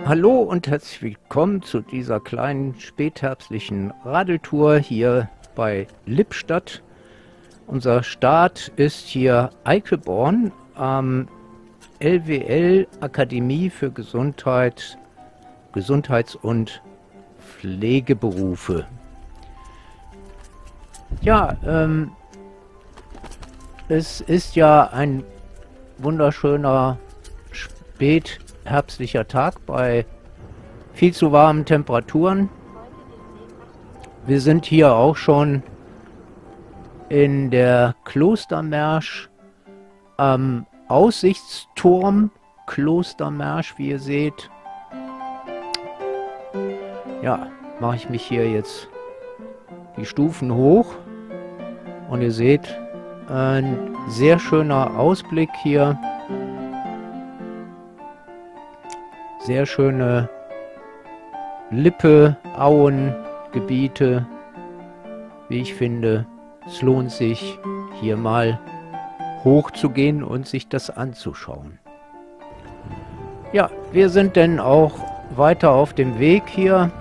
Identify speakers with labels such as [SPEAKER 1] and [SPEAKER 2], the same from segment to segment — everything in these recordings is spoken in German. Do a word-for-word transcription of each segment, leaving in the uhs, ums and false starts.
[SPEAKER 1] Hallo und herzlich willkommen zu dieser kleinen spätherbstlichen Radeltour hier bei Lippstadt. Unser Start ist hier Eickelborn am L W L Akademie für Gesundheit, Gesundheits- und Pflegeberufe. Ja, ähm, es ist ja ein wunderschöner spätherbstlicher Tag bei viel zu warmen Temperaturen. Wir sind hier auch schon in der Klostermärsch am Aussichtsturm Klostermärsch, wie ihr seht. Ja, mache ich mich hier jetzt die Stufen hoch und ihr seht ein sehr schöner Ausblick hier. Sehr schöne Lippe, Auen, Gebiete, wie ich finde. Es lohnt sich, hier mal hoch zu gehen und sich das anzuschauen. Ja, wir sind denn auch weiter auf dem Weg hier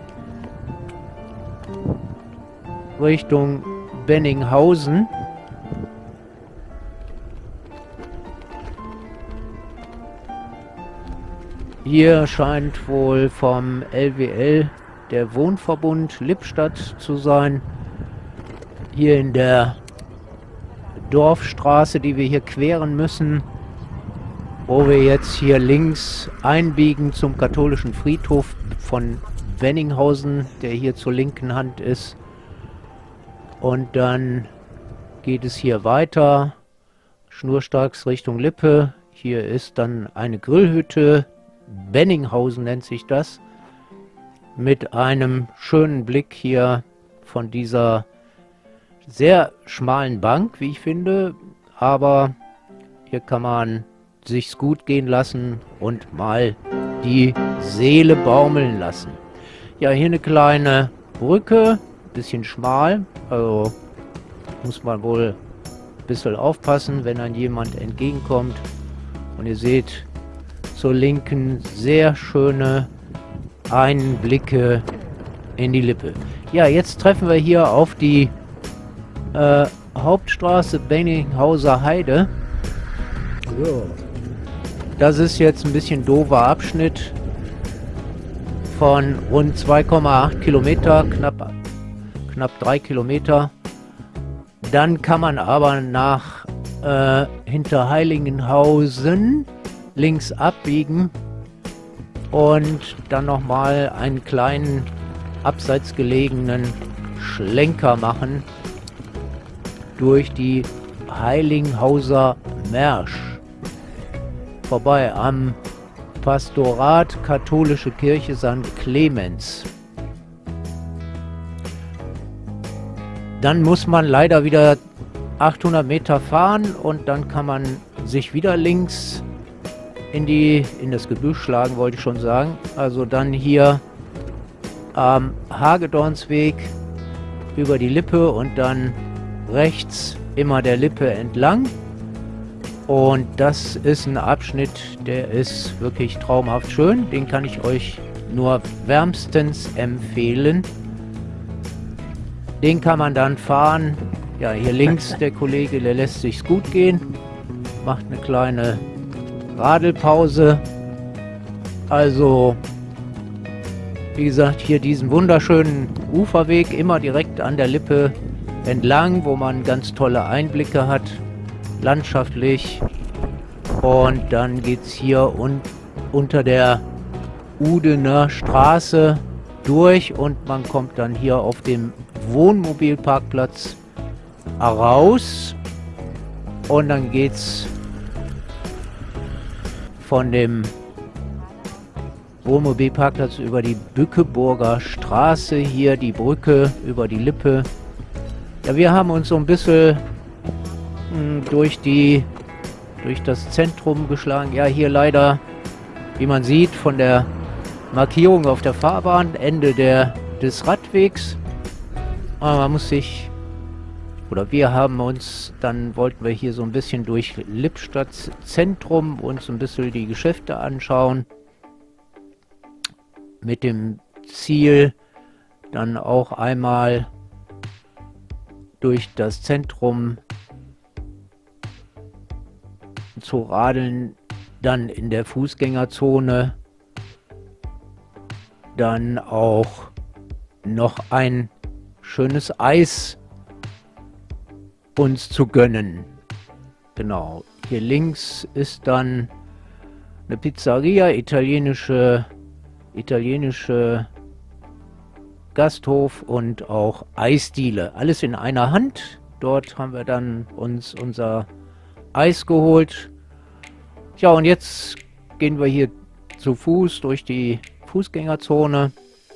[SPEAKER 1] Richtung Benninghausen. Hier scheint wohl vom L W L der Wohnverbund Lippstadt zu sein. Hier in der Dorfstraße, die wir hier queren müssen, wo wir jetzt hier links einbiegen zum katholischen Friedhof von Benninghausen, der hier zur linken Hand ist. Und dann geht es hier weiter, schnurstracks Richtung Lippe. Hier ist dann eine Grillhütte. Benninghausen nennt sich das, mit einem schönen Blick hier von dieser sehr schmalen Bank, wie ich finde, aber hier kann man sich's gut gehen lassen und mal die Seele baumeln lassen. Ja, hier eine kleine Brücke, bisschen schmal, also muss man wohl ein bisschen aufpassen, wenn dann jemand entgegenkommt. Und ihr seht zur Linken sehr schöne Einblicke in die Lippe. Ja, jetzt treffen wir hier auf die äh, Hauptstraße Benninghauser Heide. So. Das ist jetzt ein bisschen doofer Abschnitt von rund zwei Komma acht Kilometer, knapp, knapp drei Kilometer. Dann kann man aber nach äh, Hinterheiligenhausen links abbiegen und dann nochmal einen kleinen abseits gelegenen Schlenker machen durch die Heiligenhauser Märsch vorbei am Pastorat Katholische Kirche Sankt Clemens. Dann muss man leider wieder achthundert Meter fahren und dann kann man sich wieder links in die in das Gebüsch schlagen, wollte ich schon sagen. Also dann hier am Hagedornsweg über die Lippe und dann rechts immer der Lippe entlang. Und das ist ein Abschnitt, der ist wirklich traumhaft schön. Den kann ich euch nur wärmstens empfehlen. Den kann man dann fahren. Ja, hier links der Kollege, der lässt sich's gut gehen. Macht eine kleine Radelpause. Also, wie gesagt, hier diesen wunderschönen Uferweg, immer direkt an der Lippe entlang, wo man ganz tolle Einblicke hat, landschaftlich. Und dann geht es hier un unter der Udener Straße durch und man kommt dann hier auf dem Wohnmobilparkplatz raus. Und dann geht's von dem Wohnmobilparkplatz über die Bückeburger Straße, hier die Brücke über die Lippe. Ja, wir haben uns so ein bisschen mh, durch die durch das Zentrum geschlagen. Ja, hier leider, wie man sieht, von der Markierung auf der Fahrbahn, Ende der, des Radwegs. Aber man muss sich, oder wir haben uns, dann wollten wir hier so ein bisschen durch Lippstadt Zentrum uns ein bisschen die Geschäfte anschauen. mit dem Ziel, dann auch einmal durch das Zentrum zu radeln, dann in der Fußgängerzone dann auch noch ein schönes Eis uns zu gönnen. Genau, hier links ist dann eine Pizzeria, italienische, italienische Gasthof und auch Eisdiele. Alles in einer Hand. Dort haben wir dann uns unser Eis geholt. Ja, und jetzt gehen wir hier zu Fuß durch die Fußgängerzone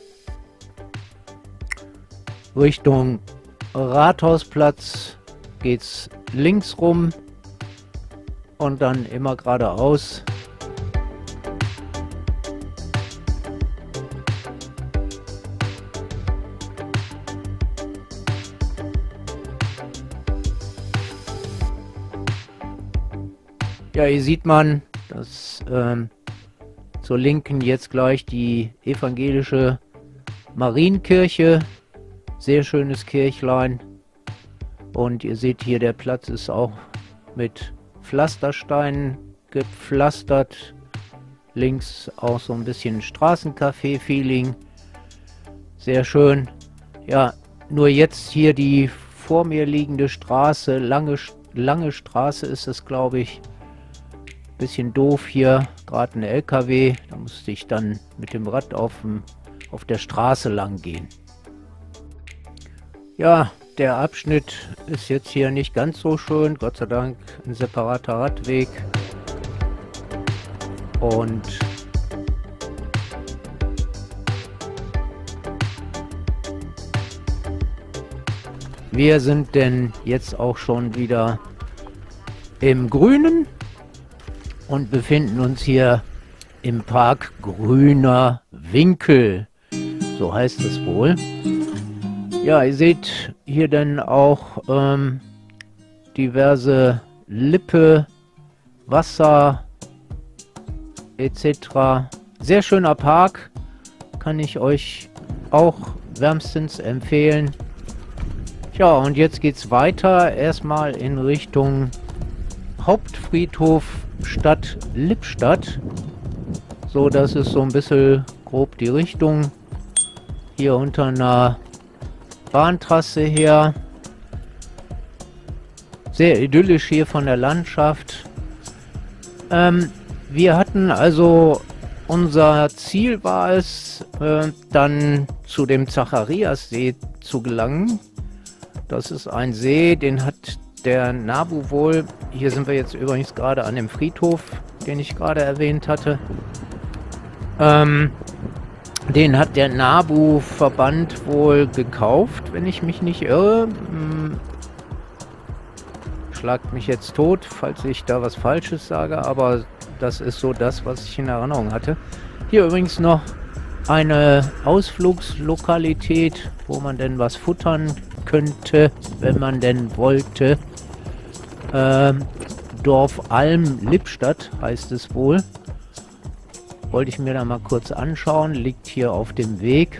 [SPEAKER 1] Richtung Rathausplatz. Geht's links rum und dann immer geradeaus. Ja, hier sieht man, dass ähm, zur Linken jetzt gleich die evangelische Marienkirche. Sehr schönes Kirchlein. Und ihr seht hier, der Platz ist auch mit Pflastersteinen gepflastert. Links auch so ein bisschen Straßencafé-Feeling. Sehr schön. Ja, nur jetzt hier die vor mir liegende Straße, lange, lange Straße ist es, glaube ich. Bisschen doof hier, gerade ein L K W. Da musste ich dann mit dem Rad auf, dem, auf der Straße lang gehen. Ja, der Abschnitt ist jetzt hier nicht ganz so schön. Gott sei Dank ein separater Radweg. Und wir sind denn jetzt auch schon wieder im Grünen und befinden uns hier im Park Grüner Winkel. So heißt es wohl. Ja, ihr seht hier dann auch ähm, diverse Lippe, Wasser et cetera. Sehr schöner Park, kann ich euch auch wärmstens empfehlen. Ja, und jetzt geht's weiter, erstmal in Richtung Hauptfriedhof Stadt Lippstadt. So, das ist so ein bisschen grob die Richtung. Hier unter einer Bahntrasse her. Sehr idyllisch hier von der Landschaft. Ähm, wir hatten also, unser Ziel war es, äh, dann zu dem Zachariassee zu gelangen. Das ist ein See, den hat der NABU wohl, hier sind wir jetzt übrigens gerade an dem Friedhof, den ich gerade erwähnt hatte. Ähm, Den hat der NABU-Verband wohl gekauft, wenn ich mich nicht irre. Hm. Schlagt mich jetzt tot, falls ich da was Falsches sage, aber das ist so das, was ich in Erinnerung hatte. Hier übrigens noch eine Ausflugslokalität, wo man denn was futtern könnte, wenn man denn wollte. Ähm, Dorf Alm Lippstadt heißt es wohl. Wollte ich mir da mal kurz anschauen. Liegt hier auf dem Weg.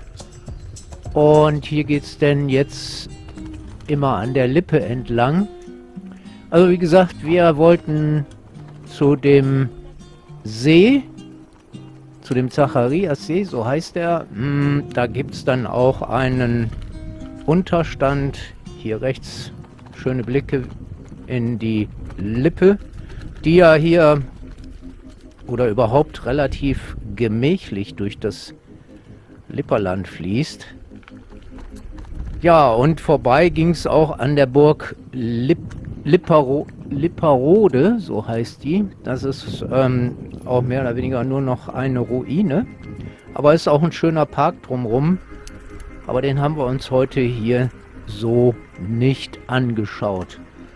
[SPEAKER 1] Und hier geht es denn jetzt immer an der Lippe entlang. Also wie gesagt, wir wollten zu dem See, zu dem Zachariassee, so heißt er. Hm, da gibt es dann auch einen Unterstand. Hier rechts schöne Blicke in die Lippe, die ja hier oder überhaupt relativ gemächlich durch das Lipperland fließt. Ja, und vorbei ging es auch an der Burg Lipp, Lippero, Lipperode, so heißt die. Das ist ähm, auch mehr oder weniger nur noch eine Ruine. Aber es ist auch ein schöner Park drumherum. Aber den haben wir uns heute hier so nicht angeschaut.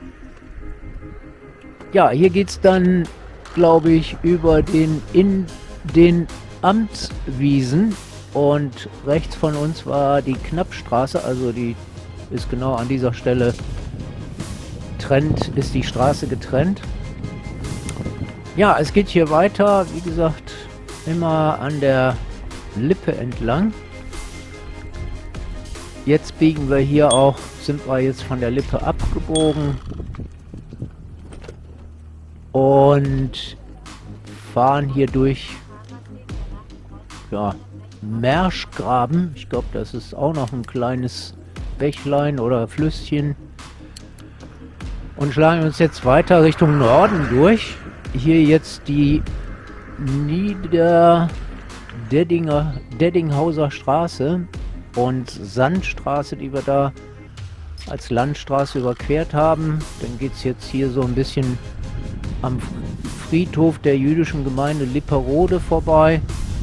[SPEAKER 1] Ja, hier geht es dann, glaube ich, über den in den Amtswiesen. Und rechts von uns war die Knappstraße, also die ist genau an dieser Stelle trennt, ist die Straße getrennt. Ja, es geht hier weiter, wie gesagt, immer an der Lippe entlang. Jetzt biegen wir hier auch, sind wir jetzt von der Lippe abgebogen und fahren hier durch, ja, Merschgraben. Ich glaube, das ist auch noch ein kleines Bächlein oder Flüsschen. Und schlagen uns jetzt weiter Richtung Norden durch. Hier jetzt die Niederdeddinger, Deddinghauser Straße und Sandstraße, die wir da als Landstraße überquert haben. Dann geht es jetzt hier so ein bisschen am Friedhof der jüdischen Gemeinde Lipperode vorbei.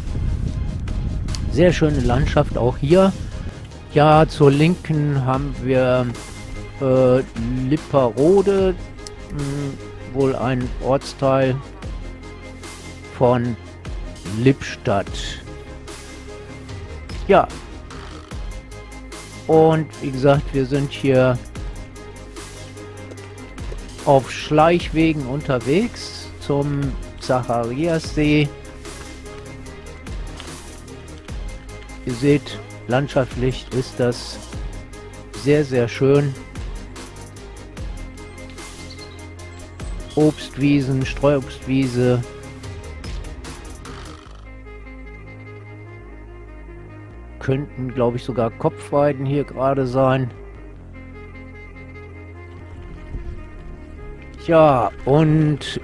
[SPEAKER 1] Sehr schöne Landschaft auch hier. Ja, zur Linken haben wir äh, Lipperode, mh, wohl ein Ortsteil von Lippstadt. Ja. Und wie gesagt, wir sind hier auf Schleichwegen unterwegs zum Zachariassee. Ihr seht, landschaftlich ist das sehr, sehr schön. Obstwiesen, Streuobstwiese. Könnten, glaube ich, sogar Kopfweiden hier gerade sein. Ja, und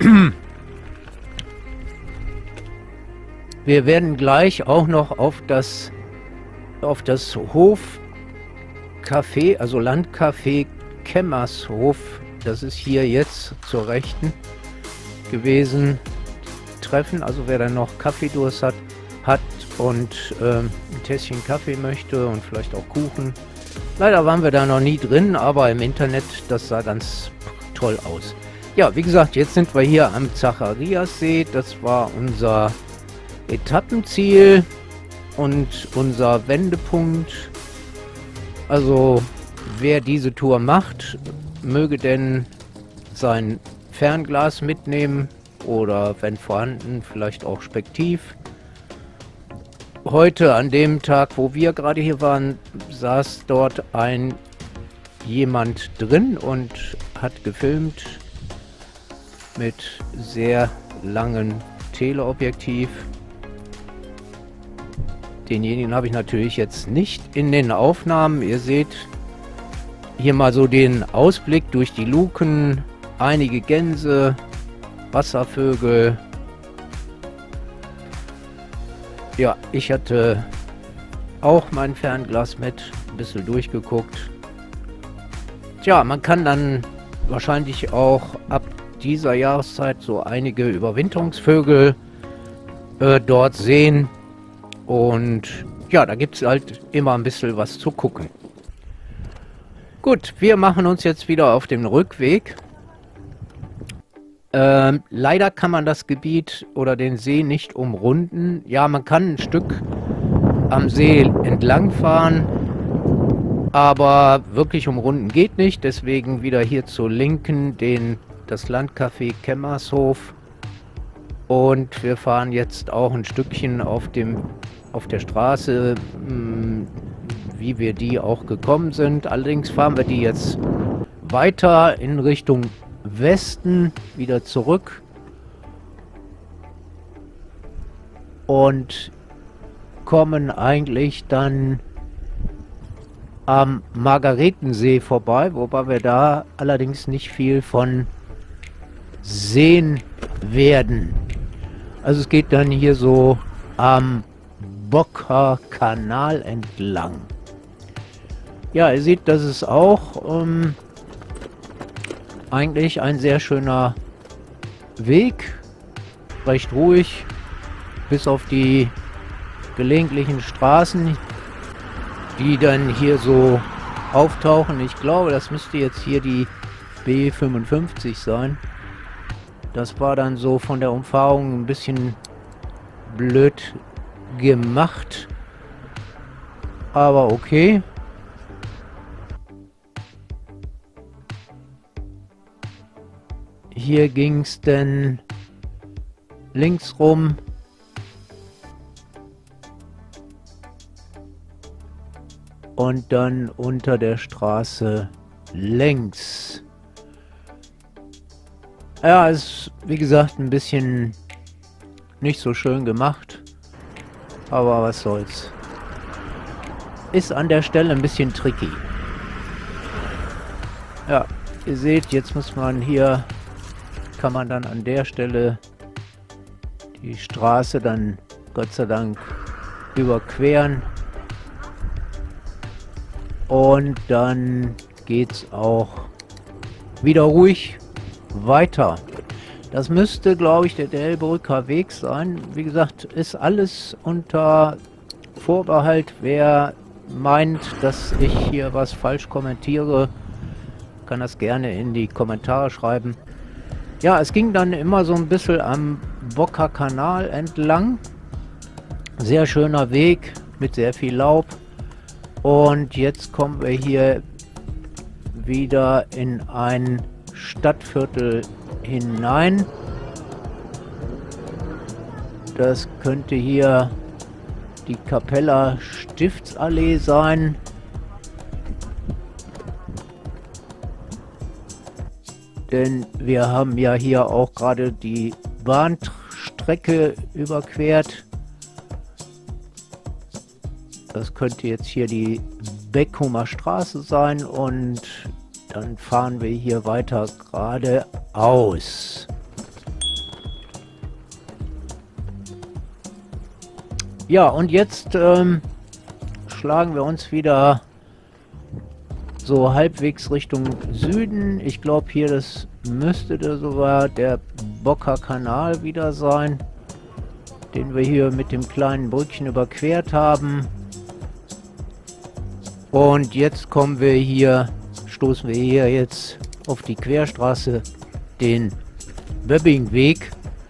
[SPEAKER 1] wir werden gleich auch noch auf das auf das Hofcafé, also Landcafé Kemmershof, das ist hier jetzt zur Rechten gewesen, treffen. Also wer dann noch Kaffeedurst hat, hat und ähm, ein Tässchen Kaffee möchte und vielleicht auch Kuchen. Leider waren wir da noch nie drin, aber im Internet, das sah ganz toll aus. Ja, wie gesagt, jetzt sind wir hier am Zachariassee. Das war unser Etappenziel und unser Wendepunkt. Also wer diese Tour macht, möge denn sein Fernglas mitnehmen oder wenn vorhanden vielleicht auch Spektiv. Heute an dem Tag, wo wir gerade hier waren, saß dort ein jemand drin und hat gefilmt mit sehr langen Teleobjektiv. Denjenigen habe ich natürlich jetzt nicht in den Aufnahmen. Ihr seht hier mal so den Ausblick durch die Luken. Einige Gänse, Wasservögel. Ja, ich hatte auch mein Fernglas mit, ein bisschen durchgeguckt. Tja, man kann dann wahrscheinlich auch ab dieser Jahreszeit so einige Überwinterungsvögel äh, dort sehen. Und ja, da gibt es halt immer ein bisschen was zu gucken. Gut, wir machen uns jetzt wieder auf den Rückweg. Ähm, leider kann man das Gebiet oder den See nicht umrunden. Ja, man kann ein Stück am See entlang fahren, aber wirklich umrunden geht nicht. Deswegen wieder hier zur Linken den, das Landcafé Kemmershof. Und wir fahren jetzt auch ein Stückchen auf dem auf der Straße, mh, wie wir die auch gekommen sind. Allerdings fahren wir die jetzt weiter in Richtung Westen, wieder zurück. Und kommen eigentlich dann am Margaretensee vorbei, wobei wir da allerdings nicht viel von sehen werden. Also es geht dann hier so am Bocker Kanal entlang. Ja, ihr seht, das ist auch ähm, eigentlich ein sehr schöner Weg. Recht ruhig, bis auf die gelegentlichen Straßen, die dann hier so auftauchen. Ich glaube, das müsste jetzt hier die B fünfundfünfzig sein. Das war dann so von der Umfahrung ein bisschen blöd gemacht, aber okay. Hier ging es denn links rum und dann unter der Straße längs. Ja, ist wie gesagt ein bisschen nicht so schön gemacht, aber was soll's. Ist an der Stelle ein bisschen tricky. Ja, ihr seht, jetzt muss man hier, kann man dann an der Stelle die Straße dann Gott sei Dank überqueren. Und dann geht's auch wieder ruhig weiter. Das müsste, glaube ich, der Delbrücker Weg sein. Wie gesagt, ist alles unter Vorbehalt. Wer meint, dass ich hier was falsch kommentiere, kann das gerne in die Kommentare schreiben. Ja, es ging dann immer so ein bisschen am Bocker Kanal entlang. Sehr schöner Weg mit sehr viel Laub. Und jetzt kommen wir hier wieder in ein Stadtviertel hinein. Das könnte hier die Kappeler Stiftsallee sein. Denn wir haben ja hier auch gerade die Bahnstrecke überquert. Das könnte jetzt hier die Beckumer Straße sein und dann fahren wir hier weiter geradeaus. Ja, und jetzt ähm, schlagen wir uns wieder so halbwegs Richtung Süden. Ich glaube hier, das müsste da sogar der Bocker Kanal wieder sein, den wir hier mit dem kleinen Brückchen überquert haben. Und jetzt kommen wir hier, stoßen wir hier jetzt auf die Querstraße, den Böbbingweg,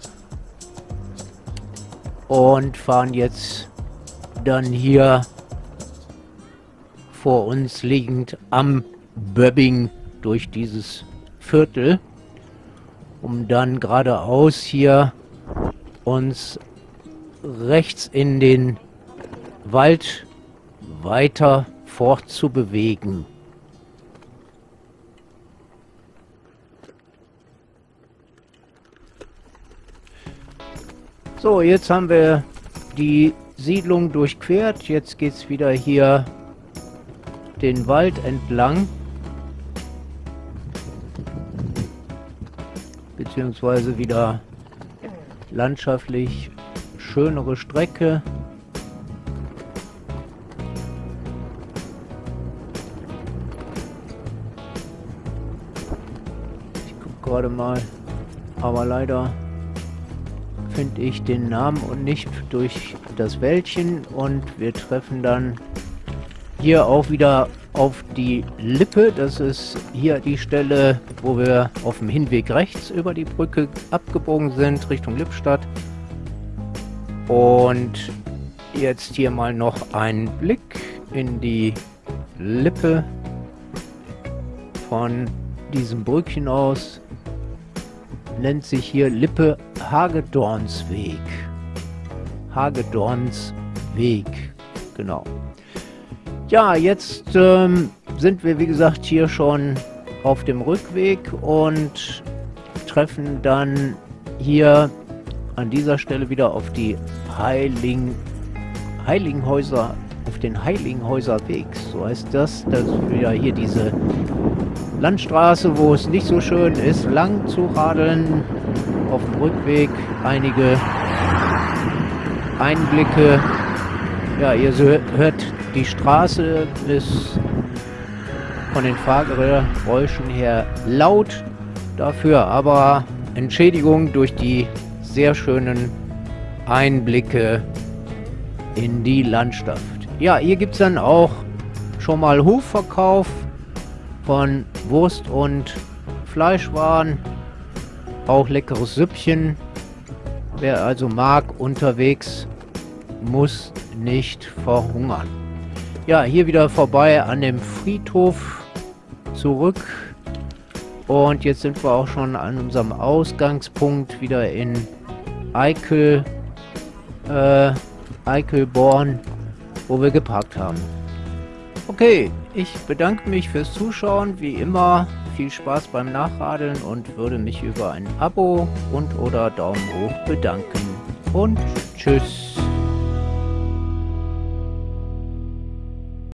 [SPEAKER 1] und fahren jetzt dann hier vor uns liegend am Böbbing durch dieses Viertel, um dann geradeaus hier uns rechts in den Wald weiter fortzubewegen. So, jetzt haben wir die Siedlung durchquert. Jetzt geht es wieder hier den Wald entlang. Beziehungsweise wieder landschaftlich schönere Strecke. Gerade mal, aber leider finde ich den Namen und nicht durch das Wäldchen, und wir treffen dann hier auch wieder auf die Lippe. Das ist hier die Stelle, wo wir auf dem Hinweg rechts über die Brücke abgebogen sind Richtung Lippstadt. Und jetzt hier mal noch ein Blick in die Lippe von diesem Brückchen aus. Nennt sich hier Lippe Hagedornsweg. Hagedornsweg, genau. Ja, jetzt ähm, sind wir, wie gesagt, hier schon auf dem Rückweg und treffen dann hier an dieser Stelle wieder auf die Heiling, Heiligenhäuser, auf den Heiligenhäuser Weg, so heißt das. Das ist wieder hier diese Landstraße, wo es nicht so schön ist, lang zu radeln. Auf dem Rückweg einige Einblicke. Ja, ihr hört, die Straße ist von den Fahrgeräuschen her laut, dafür aber Entschädigung durch die sehr schönen Einblicke in die Landschaft. Ja, hier gibt es dann auch schon mal Hofverkauf von Wurst und Fleischwaren, auch leckeres Süppchen. Wer also mag, unterwegs, muss nicht verhungern. Ja, hier wieder vorbei an dem Friedhof zurück. Und jetzt sind wir auch schon an unserem Ausgangspunkt wieder in Eickel, äh, Eickelborn, wo wir geparkt haben. Okay, ich bedanke mich fürs Zuschauen. Wie immer, viel Spaß beim Nachradeln und würde mich über ein Abo und oder Daumen hoch bedanken. Und tschüss.